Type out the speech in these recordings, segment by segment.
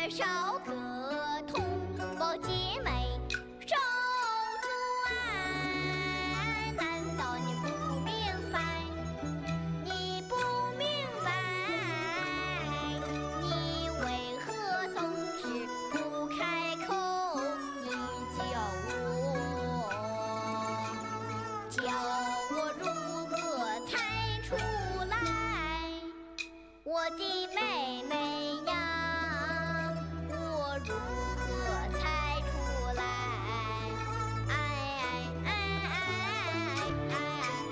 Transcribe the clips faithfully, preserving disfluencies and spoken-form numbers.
少个同胞姐妹手足爱，难道你不明白？你不明白，你为何总是不开口？你教我，教我如何猜出来，我的妹妹呀，我如何猜出来？哎哎哎哎哎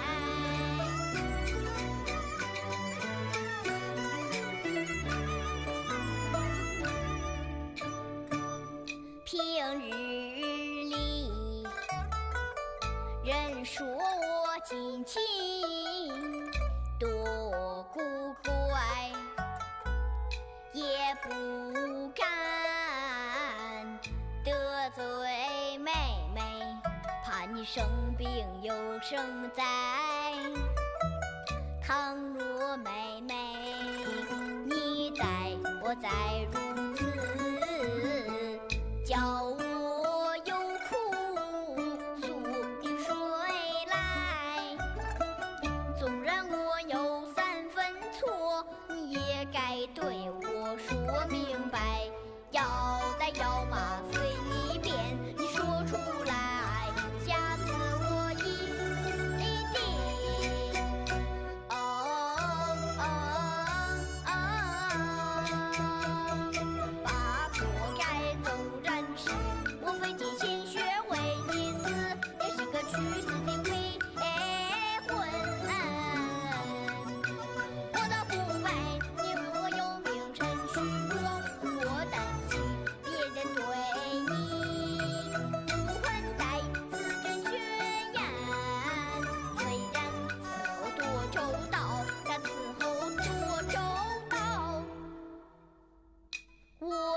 哎！平日里，人说我尽情多古怪，也不敢得罪妹妹，怕你生病又生灾。倘若妹妹你待我再如此，叫我有苦诉的水来。纵然我有三分错，你也该对我说明白。要打要骂随你便，你说出来，下次我一定哦哦哦把锅盖走燃时，我费尽心血为你死，也是个去死的鬼魂。我倒不怪你和我有名称虚弱，我担心别人对你不宽待，自尊宣言。虽然伺候多周到，但伺候多周到，我